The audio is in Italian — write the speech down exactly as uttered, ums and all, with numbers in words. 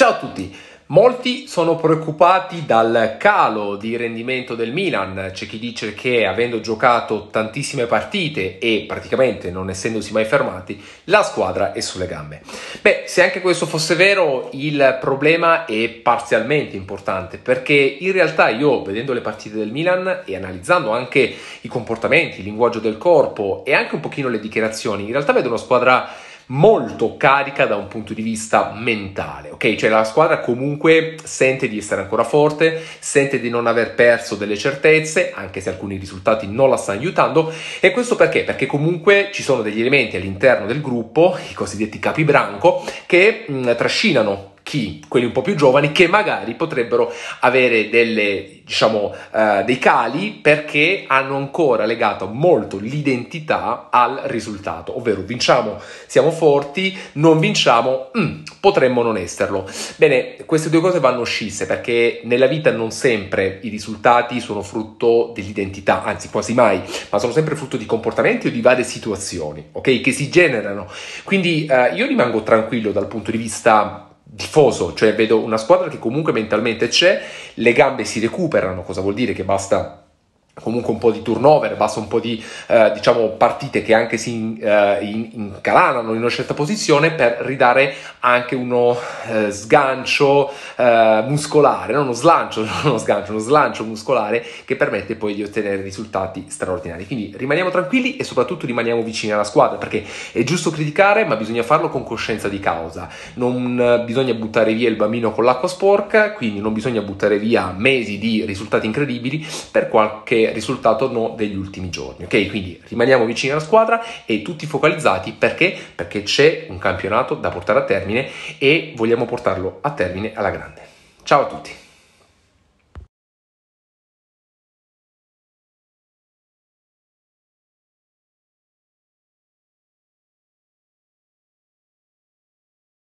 Ciao a tutti! Molti sono preoccupati dal calo di rendimento del Milan. C'è chi dice che avendo giocato tantissime partite e praticamente non essendosi mai fermati, la squadra è sulle gambe. Beh, se anche questo fosse vero, il problema è parzialmente importante, perché in realtà io, vedendo le partite del Milan e analizzando anche i comportamenti, il linguaggio del corpo e anche un pochino le dichiarazioni, in realtà vedo una squadra molto carica da un punto di vista mentale, ok? Cioè la squadra comunque sente di essere ancora forte, sente di non aver perso delle certezze, anche se alcuni risultati non la stanno aiutando. E questo perché? Perché comunque ci sono degli elementi all'interno del gruppo, i cosiddetti capibranco, che mh, trascinano chi? Quelli un po' più giovani, che magari potrebbero avere delle, diciamo, uh, dei cali, perché hanno ancora legato molto l'identità al risultato, ovvero vinciamo, siamo forti, non vinciamo, mm, potremmo non esserlo. Bene, queste due cose vanno scisse, perché nella vita non sempre i risultati sono frutto dell'identità, anzi quasi mai, ma sono sempre frutto di comportamenti o di varie situazioni, ok? Che si generano. Quindi uh, io rimango tranquillo dal punto di vista tifoso, cioè vedo una squadra che comunque mentalmente c'è, le gambe si recuperano. Cosa vuol dire? Che basta comunque un po' di turnover, basta un po' di eh, diciamo partite che anche si in, eh, in, incalanano in una certa posizione per ridare anche uno eh, sgancio eh, muscolare, non uno slancio, non uno sgancio, uno slancio muscolare che permette poi di ottenere risultati straordinari. Quindi rimaniamo tranquilli e soprattutto rimaniamo vicini alla squadra, perché è giusto criticare, ma bisogna farlo con coscienza di causa. Non eh, bisogna buttare via il bambino con l'acqua sporca, quindi non bisogna buttare via mesi di risultati incredibili per qualche risultato no degli ultimi giorni, ok? Quindi rimaniamo vicini alla squadra e tutti focalizzati. Perché? Perché c'è un campionato da portare a termine e vogliamo portarlo a termine alla grande. Ciao a tutti!